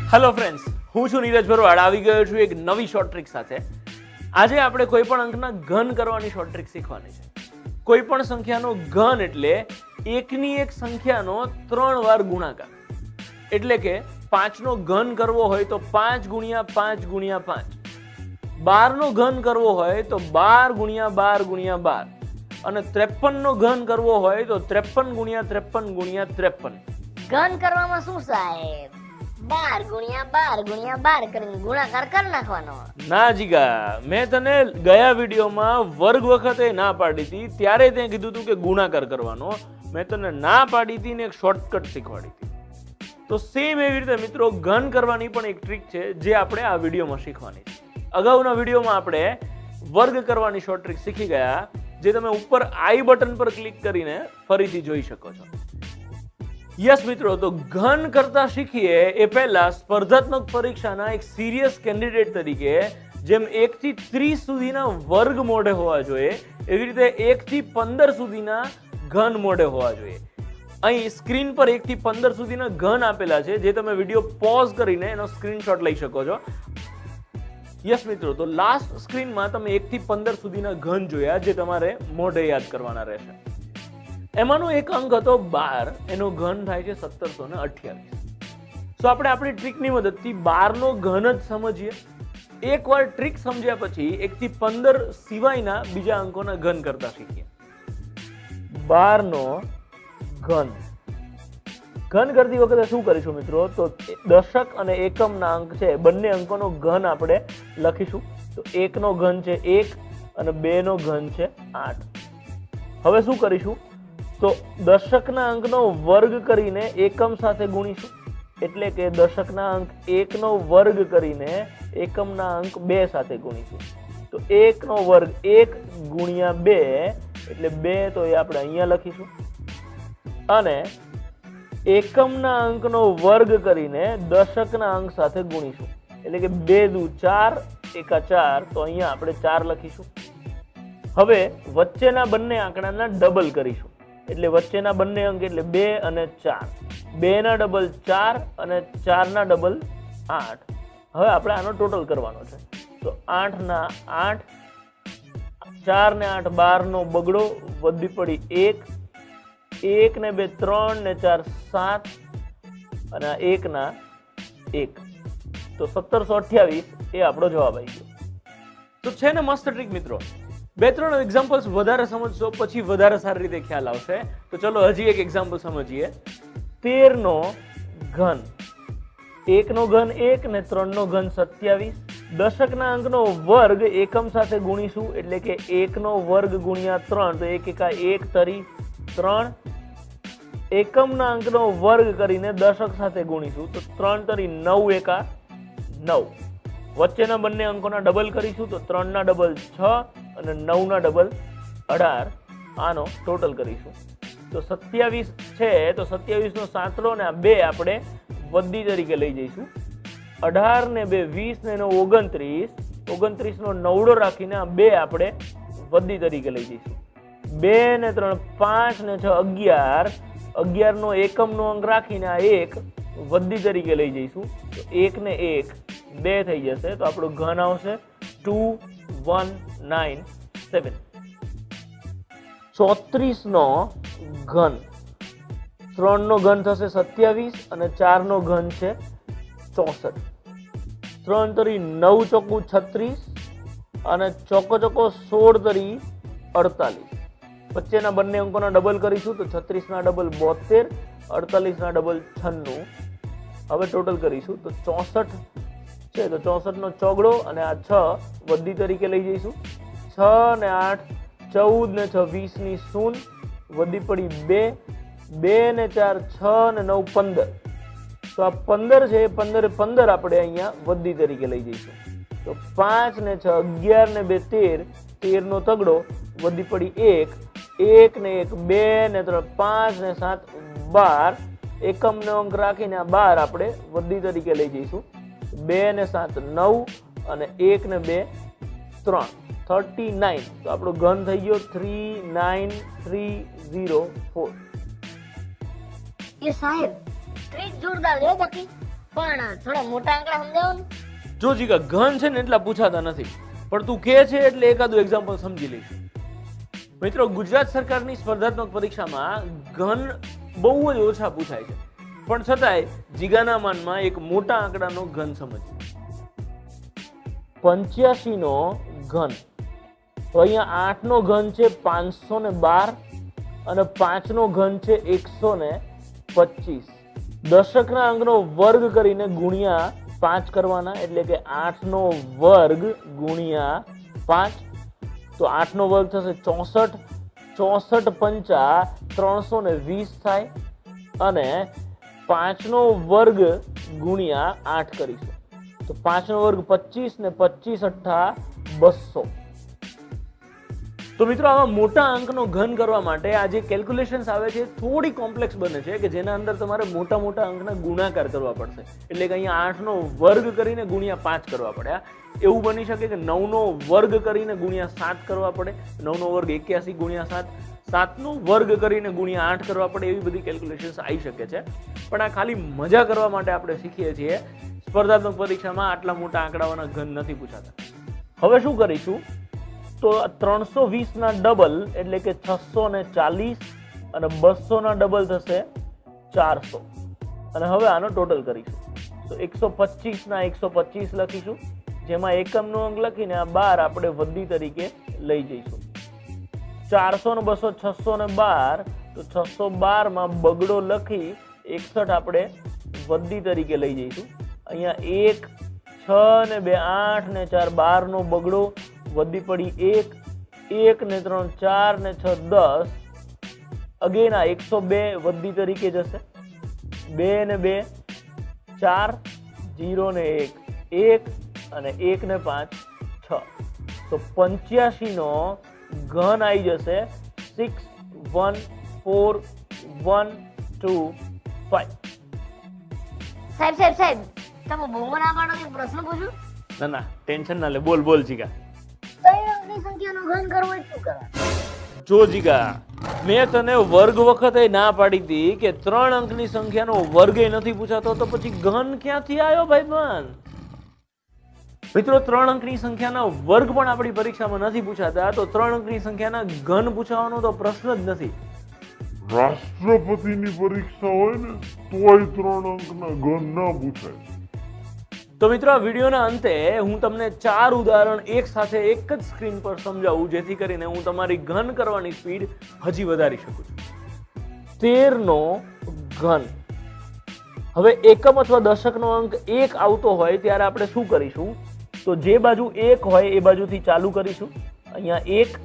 Hello friends, હું છું નીરજ ભરવાડ. આવી ગયો છું એક નવી શોર્ટ ટ્રીક સાથે. આજે આપણે કોઈ પણ અંકના ઘન કરવાની શોર્ટ ટ્રીક શીખવાની છે. કોઈ પણ સંખ્યાનો ઘન એટલે એકની એક સંખ્યાનો 3 વાર ગુણાકાર. એટલે કે 5 નો ઘન કરવો હોય તો 5 ગુણ્યા 5 ગુણ્યા 5. 12 નો ઘન કરવો હોય તો 12 ગુણ્યા 12 ગુણ્યા 12. અને 53 નો ઘન કરવો હોય તો 53 ગુણ્યા 53 ગુણ્યા 53. ઘન કરવામાં શું સાહેબ? 12 ગુણ્યા 12 ગુણ્યા 12 કરીને ગુણાકાર કરી નાખવાનો. ના જીગા, મેં તને ગયા વિડીયોમાં વર્ગ વખતે ના પાડી હતી, ત્યારે તે કીધું હતું કે ગુણાકાર કરવાનો. મેં તને ના પાડી હતી ને એક શોર્ટકટ શીખવાડી હતી. તો સેમ એવી રીતે મિત્રો ઘન કરવાની પણ એક ટ્રીક છે જે આપણે આ વિડીયોમાં શીખવાની છે. અગાઉના વિડીયોમાં આપણે વર્ગ કરવાની શોર્ટ ટ્રીક શીખી ગયા, જે તમે ઉપર આઈ બટન પર ક્લિક કરીને ફરીથી જોઈ શકો છો. યસ મિત્રો, તો ઘન કરતા શીખીએ એ પહેલા સ્પર્ધાત્મક પરીક્ષાના એક સિરિયસ કેન્ડિડેટ તરીકે જેમ 1 થી 30 સુધીના વર્ગ મોઢે હોવા જોઈએ, એવી રીતે 1 થી 15 સુધીના ઘન મોઢે હોવા જોઈએ. અહીં સ્ક્રીન પર 1 થી 15 સુધીના ઘન આપેલા છે, જે તમે વિડીયો પોઝ કરીને એનો સ્ક્રીનશોટ લઈ શકો છો. યસ મિત્રો, તો લાસ્ટ સ્ક્રીનમાં તમે 1 થી 15 સુધીના ઘન જોયા, જે તમારે મોઢે યાદ કરવાના રહેશે. એમાંનો એક અંક હતો 12, એનો ઘન થાય છે 1728. તો આપણે આપણી ટ્રીકની મદદથી 12 નો ઘન જ સમજીએ. એકવાર ટ્રીક સમજ્યા પછી 1 થી 15 સિવાયના બીજા અંકોના ઘન કરતા શીખીએ. 12 નો ઘન કરતી વખતે શું કરીશું મિત્રો? તો દશક અને એકમના અંક છે, બંને અંકોનો ઘન આપણે લખીશું. તો 1 નો ઘન છે 1 અને 2 નો ઘન છે 8. હવે શું કરીશું? તો દશકના અંકનો વર્ગ કરીને એકમ સાથે ગુણીશું. એટલે કે દશકના અંક 1 નો વર્ગ કરીને એકમના અંક 2 સાથે ગુણીશું. તો 1 નો વર્ગ 1 ગુણ્યા 2 એટલે 2, તો એ આપણે અહીંયા લખીશું. અને એકમના અંકનો વર્ગ કરીને દશકના અંક સાથે ગુણીશું. એટલે કે 2 દુ 4, એકા 4, તો અહીંયા આપણે 4 લખીશું. હવે વચ્ચેના બંને આંકડાના ડબલ કરીશું. એટલે વચ્ચેના બંને અંક એટલે 2 અને 4. 2 ના ડબલ 4 અને 4 ના ડબલ 8. હવે આપણે આનો ટોટલ કરવાનો છે. તો 8 ના 8, 4 ને 8 12 નો બગડો, વધી પડી 1. 1 ને 2 3 ને 4 7 અને 1 ના 1. તો 1728 એ આપણો જવાબ આવી ગયો. તો છે ને મસ્ત ટ્રીક મિત્રો. 2-3 એક્ઝામ્પલ્સ વધારે સમજશો પછી વધારે સારી રીતે ખ્યાલ આવશે. તો ચલો હજી એક એક્ઝામ્પલ સમજીએ. 13 નો ઘન. 1 નો ઘન 1 ને 3 નો ઘન 27. દશકના અંકનો વર્ગ એકમ સાથે ગુણીશું. એટલે કે 1 નો વર્ગ ગુણ્યા 3, તો 1 એકા 1 તરી 3. એકમના અંકનો વર્ગ કરીને દશક સાથે ગુણીશું. તો 3 તરી 9 એકા 9. વચ્ચેના બંને અંકોના ડબલ કરીશું. તો 3 ના ડબલ 6 અને 9 ના ડબલ 18. આનો ટોટલ કરીશું. તો 27 છે, તો 27 નો સાંકળો ને આ 2 આપણે વધી તરીકે લઈ જઈશું. 18 ને 2 20 ને 29. 29 નો નવડો રાખીને આ 2 આપણે વધી તરીકે લઈ જઈશું. 2 ને 3 5 ને 6 11. 11 નો એકમનો અંક રાખીને આ 1 વધી તરીકે લઈ જઈશું. તો 1 ને 1 2 થઈ જશે. તો આપણું ઘન આવશે 2197. 34 નો ઘન. 3 નો ઘન થશે 27 અને 4 નો ઘન છે 64. 3 તરી 9 ચોકુ 36 અને ચોકો 16 તરી 48. વચ્ચેના બંને અંકોના ડબલ કરીશું. તો 36 ના ડબલ 72, 48 ના ડબલ 96. હવે ટોટલ કરીશું. તો 64 છે, તો 64 નો ચોગડો અને આ 6 વધી તરીકે લઈ જઈશું. 6 ને 8 14 ને 6 20 ની 0, વધી પડી 2. 2 ને 4 6 ને 9 15. તો આ 15 છે, 15 આપણે અહીંયા વધી તરીકે લઈ જઈશું. તો 5 ને 6 11 ને 2 13. 13 નો તગડો વધી પડી 1. 1 ને 1 2 ને 3 5 ને 7 12. એકમનો અંક રાખીને આ 12 આપણે વધી તરીકે લઈ જઈશું. 2 ને 7 9 અને 1 ને 2 3 39. તો આપણો ઘન થઈ ગયો 39304. એ સાહેબ ટ્રીક જોરદાર છે. બાકી પણ થોડા મોટા આંકડા સમજાવો ને. જો જીગા ઘન છે ને એટલા પૂછાતા નથી, પણ તું કે છે એટલે એકાદું એક્ઝામ્પલ સમજી લઈશું. મિત્રો, ગુજરાત સરકારની સ્પર્ધાત્મક પરીક્ષામાં ઘન બહુ જ ઓછા પૂછાય છે, પણ છતાંય જીગાના માનમાં એક મોટા આંકડાનો ઘન સમજીએ. 85 નો ઘન. તો અહીંયા 8 નો ઘન છે 512 અને 5 નો ઘન છે 125. દશકના અંકનો વર્ગ કરીને ગુણ્યા 5 કરવાના, એટલે કે 8 નો વર્ગ ગુણ્યા 5. તો 8 નો વર્ગ થશે 64. 64 પંચા 320 થાય અને 5 નો વર્ગ ગુણ્યા 8 કરીશું. તો 5 નો વર્ગ 25 ને 25 અઠ્ઠા 200. તો મિત્રો, આવા મોટા અંકનો ઘન કરવા માટે આ જે કેલ્ક્યુલેશન્સ આવે છે થોડી કોમ્પ્લેક્સ બને છે, કે જેના અંદર તમારે મોટા મોટા અંકના ગુણાકાર કરવા પડશે. એટલે કે અહીંયા 8 નો વર્ગ કરીને ગુણ્યા 5 કરવા પડે. એવું બની શકે કે 9 નો વર્ગ કરીને ગુણ્યા 7 કરવા પડે, 9 નો વર્ગ 81 ગુણ્યા 7, 7 નો વર્ગ કરીને ગુણ્યા 8 કરવા પડે. એવી બધી કેલ્ક્યુલેશન્સ આવી શકે છે, પણ આ ખાલી મજા કરવા માટે આપણે શીખીએ છીએ. સ્પર્ધાત્મક પરીક્ષામાં આટલા મોટા આંકડાઓના ઘન નથી પૂછાતા. હવે શું કરીશું, તો 320 ના ડબલ એટલે કે 640 અને 200 ના ડબલ થશે 400. અને હવે આનો ટોટલ કરીશું. તો 125 ના 125 લખીશું, જેમાં એકમનો અંક લખીને આ 12 આપણે વધી તરીકે લઈ જઈશું. 400 ને 200 612, તો 612 માં બગડો લખી 61 આપણે વધી તરીકે લઈ જઈશું. અહીંયા 1 6 ને 2 8 ને 4 12 નો બગડો વધી પડી 1 ને 3 4 ને 6 10. અગેન આ 102 વધી તરીકે જશે. 2 ને 2 4, 0 ને 1 1 અને 1 ને 5 6. તો 85 નો ઘન આવી જશે 6 1 4 1 2 5. સાહેબ તમે બહુ ના પાડો કે પ્રશ્ન પૂછું? ના, ટેન્શન ના લે, બોલ જીગા. 3 અંકની સંખ્યાનો ઘન કરવો એ શું કરવા? જો જીગા, મેં તને વર્ગ વખતે ના પાડી હતી કે 3 અંકની સંખ્યાનો વર્ગ નથી પૂછાતો, તો પછી ઘન ક્યાંથી આવ્યો ભાઈબંધ? મિત્રો, 3 અંકની સંખ્યાના વર્ગ પણ આપણી પરીક્ષામાં નથી પૂછાતા, તો 3 અંકની સંખ્યાના ઘન પૂછવાનો તો પ્રશ્ન જ નથી. રાષ્ટ્રપતિની પરીક્ષા હોય ને તોય 3 અંકના ઘન ના પૂછાય. તો મિત્રો, આ વિડીયોના અંતે હું તમને 4 ઉદાહરણ એક સાથે એક જ સ્ક્રીન પર સમજાવું, જેથી કરીને હું તમારી ઘન કરવાની સ્પીડ હજી વધારી શકું છું. 13 નો ઘન. હવે એકમ અથવા દશકનો અંક 1 આવતો હોય ત્યારે આપણે શું કરીશું, તો જે બાજુ 1 હોય એ બાજુથી ચાલુ કરીશું. અહીંયા 1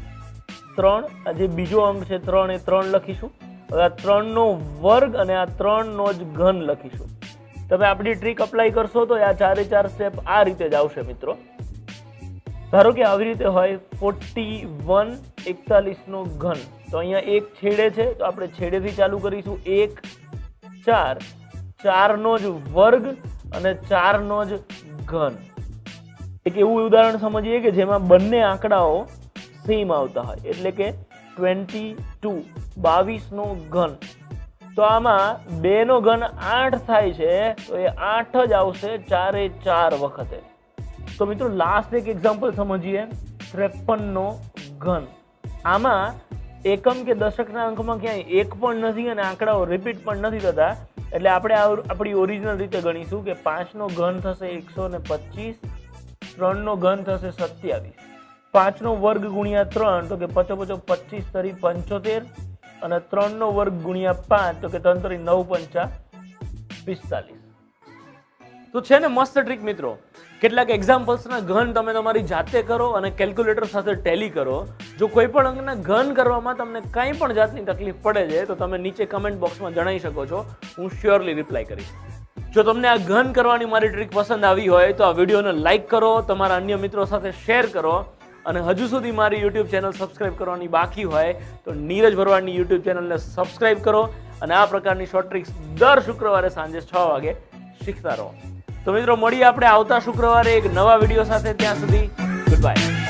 3, આ જે બીજો અંક છે 3 એ 3 લખીશું. હવે આ 3 નો વર્ગ અને આ 3 નો જ ઘન લખીશું. તમે આપણી ટ્રીક અપ્લાય કરશો તો આ 4 સ્ટેપ આ રીતે જ આવશે મિત્રો. ધારો કે આવી રીતે હોય 41 41 નો ઘન. તો અહીંયા 1 છેડે છે, તો આપણે છેડેથી ચાલુ કરીશું. 1 4 4 નો જ વર્ગ અને 4 નો જ ઘન. એક એવું ઉદાહરણ સમજીએ કે જેમાં બંને આંકડાઓ સેમ આવતા હોય, એટલે કે 22 22 નો ઘન. તો આમાં 2 નો ઘન 8 થાય છે, તો એ 8 જ આવશે 4 એ 4 વખતે. તો મિત્રો, લાસ્ટ એક એક્ઝામ્પલ સમજીએ. 53 નો ઘન. આમાં એકમ કે દશકના અંકમાં ક્યાંય 1 પણ નથી અને આંકડાઓ રિપીટ પણ નથી થતા, એટલે આપણે આપણી ઓરિજિનલ રીતે ગણીશું કે 5 નો ઘન થશે 125, 3 નો ઘન થશે 27, 5 નો વર્ગ ગુણ્યા 3, તો કે 5 25 તરી 75, અને 3 નો વર્ગ ગુણ્યા 5, તો કે 3 તરી 9 પંચા 45. તો છે ને મસ્ત ટ્રીક મિત્રો. કેટલાક એક્ઝામ્પલ્સના ઘન તમે તમારી જાતે કરો અને કેલ્ક્યુલેટર સાથે ટેલી કરો. જો કોઈ પણ અંકના ઘન કરવામાં તમને કંઈ પણ જાતની તકલીફ પડે છે તો તમે નીચે કમેન્ટ બોક્સમાં જણાવી શકો છો. હું શ્યોરલી રિપ્લાય કરીશ. જો તમને આ ઘન કરવાની મારી ટ્રીક પસંદ આવી હોય તો આ વિડીયોને લાઈક કરો, તમારા અન્ય મિત્રો સાથે શેર કરો, અને હજુ સુધી મારી યુટ્યુબ ચેનલ સબસ્ક્રાઇબ કરવાની બાકી હોય તો નીરજ ભરવાડની યુટ્યુબ ચેનલને સબસ્ક્રાઇબ કરો અને આ પ્રકારની શોર્ટ ટ્રિક્સ દર શુક્રવારે સાંજે 6 વાગે શીખતા રહો. તો મિત્રો, મળીએ આપણે આવતા શુક્રવારે એક નવા વિડીયો સાથે. ત્યાં સુધી ગુડ બાય.